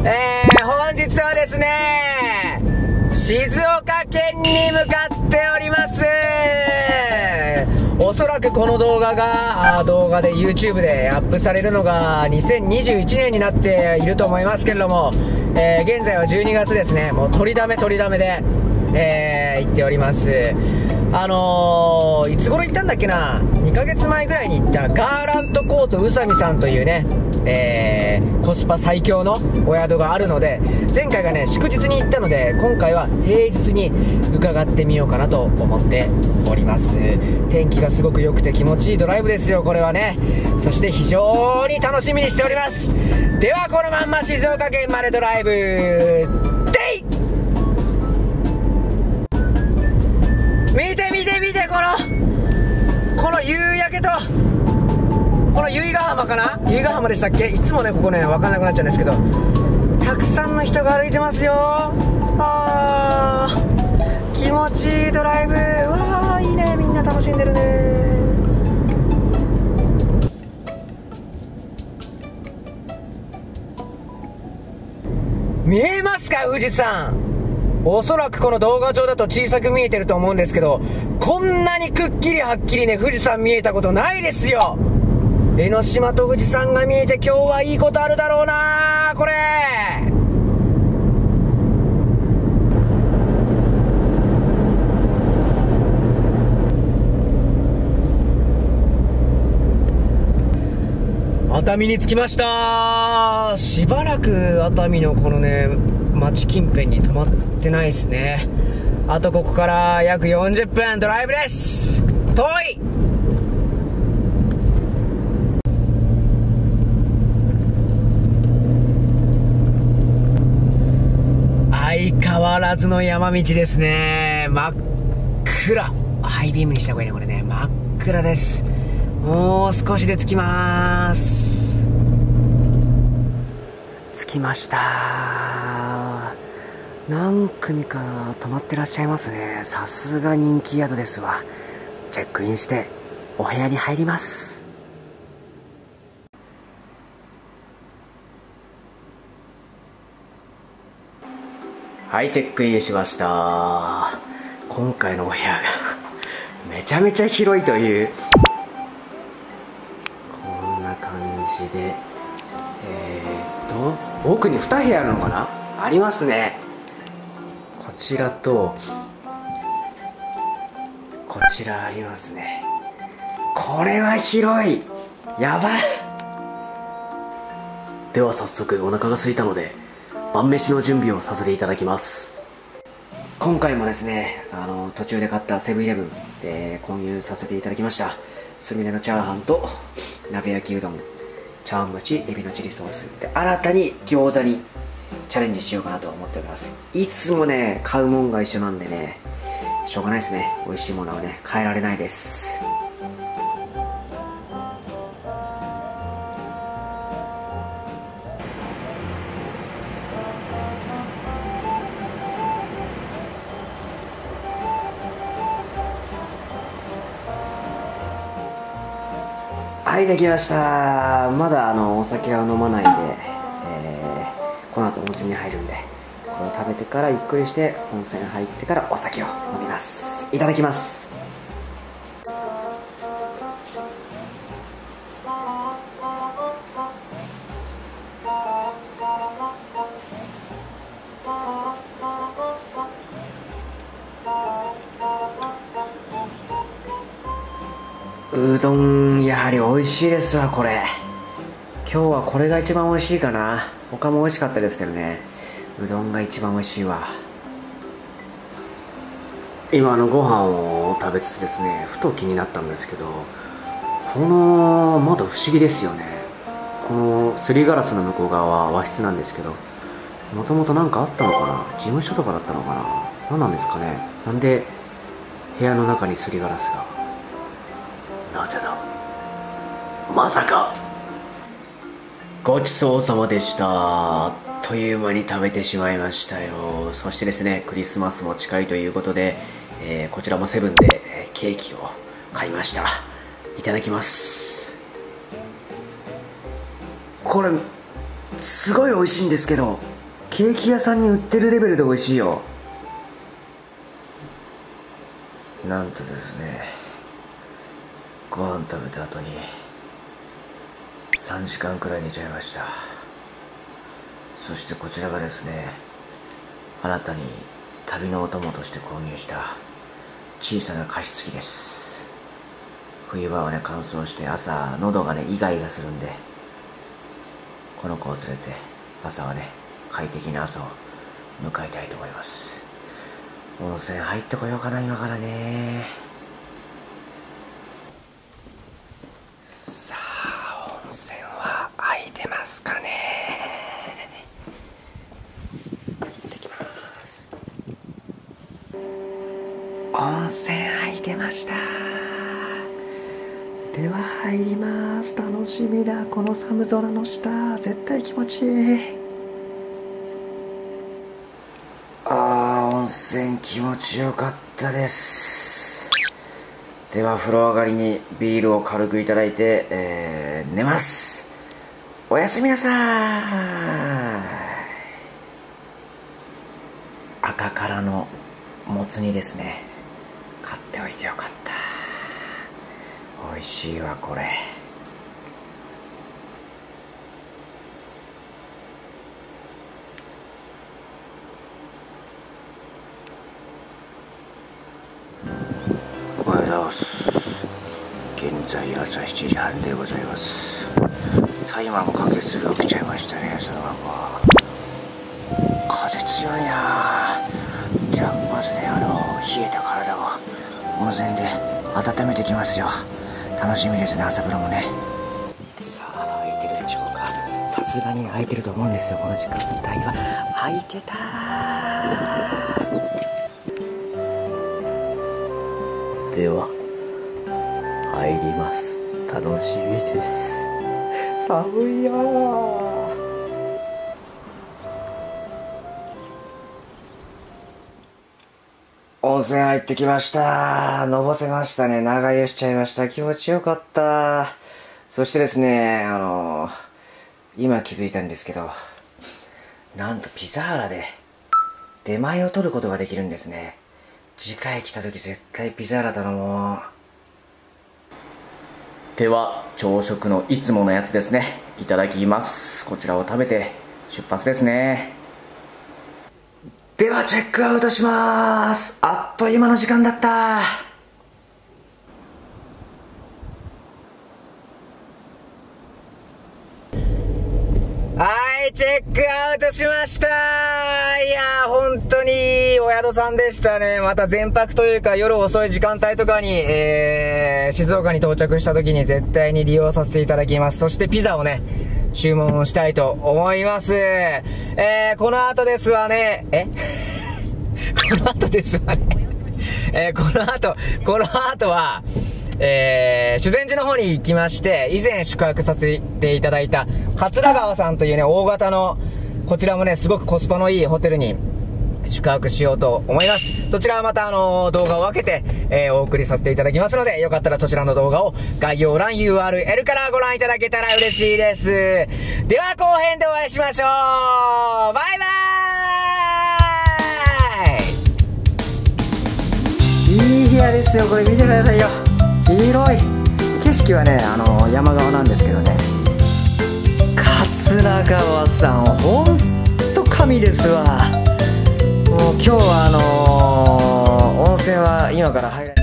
本日はですね、静岡県に向かっております。おそらくこの動画で YouTube でアップされるのが2021年になっていると思いますけれども、現在は12月ですね。もう取りだめで、行っております。いつ頃行ったんだっけな、2ヶ月前ぐらいに行ったガーラントコート宇佐美さんというね、コスパ最強のお宿があるので、前回がね祝日に行ったので、今回は平日に伺ってみようかなと思っております。天気がすごく良くて気持ちいいドライブですよ、これはね。そして非常に楽しみにしております。ではこのまんま静岡県までドライブデイ。見てこの夕焼けとこの由比ヶ浜かな、由比ヶ浜でしたっけ。いつもねここね分かんなくなっちゃうんですけど、たくさんの人が歩いてますよ。気持ちいいドライブ。わーいいね、みんな楽しんでるね。見えますか、富士山。おそらくこの動画上だと小さく見えてると思うんですけど、こんなにくっきりはっきりね富士山見えたことないですよ。江ノ島と富士山が見えて今日はいいことあるだろうなこれ。熱海に着きました。しばらく熱海のこのね町近辺に泊まってないですね。あとここから約40分ドライブです。遠い。相変わらずの山道ですね。真っ暗。ハイビームにした方がいいねこれね。真っ暗です。もう少しで着きます。着きました。何組か泊まってらっしゃいますね。さすが人気宿ですわ。チェックインしてお部屋に入ります。はい、チェックインしました。今回のお部屋がめちゃめちゃ広いという、こんな感じで、奥に2部屋なのかなありますね。こちらとこちらありますね。これは広い。やばい。では早速お腹が空いたので晩飯の準備をさせていただきます。今回もですね途中で買ったセブンイレブンで購入させていただきましたすみれのチャーハンと鍋焼きうどん、茶碗蒸し、エビのチリソースで新たに餃子にチャレンジしようかなと思っております。いつもね買うもんが一緒なんでね、しょうがないですね。美味しいものはね変えられないです。はい、できました。まだお酒は飲まないんで、この後温泉に入るんで、これを食べてからゆっくりして温泉入ってからお酒を飲みます。いただきます。うどんやはり美味しいですわ。これ今日はこれが一番美味しいかな。他も美味しかったですけどね、うどんが一番美味しいわ。今ご飯を食べつつですね、ふと気になったんですけど、この窓不思議ですよね。このすりガラスの向こう側は和室なんですけど、もともと何かあったのかな、事務所とかだったのかな、何なんですかね。なんで部屋の中にすりガラスが、なぜだ、まさか。ごちそうさまでした。あっという間に食べてしまいましたよ。そしてですね、クリスマスも近いということで、こちらもセブンでケーキを買いました。いただきます。これすごい美味しいんですけど、 ケーキ屋さんに売ってるレベルで美味しいよ。なんとですね、ご飯食べた後に3時間くらい寝ちゃいました。そしてこちらがですね、新たに旅のお供として購入した小さな加湿器です。冬場はね、乾燥して朝喉がねイガイガするんで、この子を連れて朝はね快適な朝を迎えたいと思います。温泉入ってこようかな、今からね。さあ、温泉は空いてますかね。行ってきます。温泉空いてました。では入ります。楽しみだ。この寒空の下、絶対気持ちいい。温泉気持ちよかったです。では風呂上がりにビールを軽くいただいて、寝ます。おやすみなさい。赤からのもつ煮ですね。買っておいてよかった。美味しいわこれ。おはようございます。現在朝7時半でございます。タイマーもかけすぎ起きちゃいましたね。そのまま風強いな。じゃあまずね、冷えた体を温泉で温めてきますよ。楽しみですね、朝風呂もね。さあ、空いてるでしょうか。さすがに空いてると思うんですよ。この時間帯は空いてたー。では入ります。楽しみです。寒いよー。温泉入ってきました。のぼせましたね。長湯しちゃいました。気持ちよかった。そしてですね、今気づいたんですけど、なんとピザーラで出前を取ることができるんですね。次回来た時絶対ピザーラ頼もう。では朝食のいつものやつですね、いただきます。こちらを食べて出発ですね。ではチェックアウトします。あっという間の時間だった。はい、チェックアウトしました。いやー、本当にいいお宿さんでしたね。また前泊というか夜遅い時間帯とかに、静岡に到着した時に絶対に利用させていただきます。そしてピザをね、注文したいと思います。この後ですわね。この後ですわね。この後は、修善寺の方に行きまして、以前宿泊させていただいた桂川さんというね、大型の、こちらもね、すごくコスパのいいホテルに宿泊しようと思います。そちらはまた動画を分けて、お送りさせていただきますので、よかったらそちらの動画を概要欄 URL からご覧いただけたら嬉しいです。では後編でお会いしましょう。バイバーイ。いい部屋ですよ。これ見てくださいよ。広い。景色はね、山側なんですけどね。桂川さんほんと神ですわ。もう今日は温泉は今から入らない。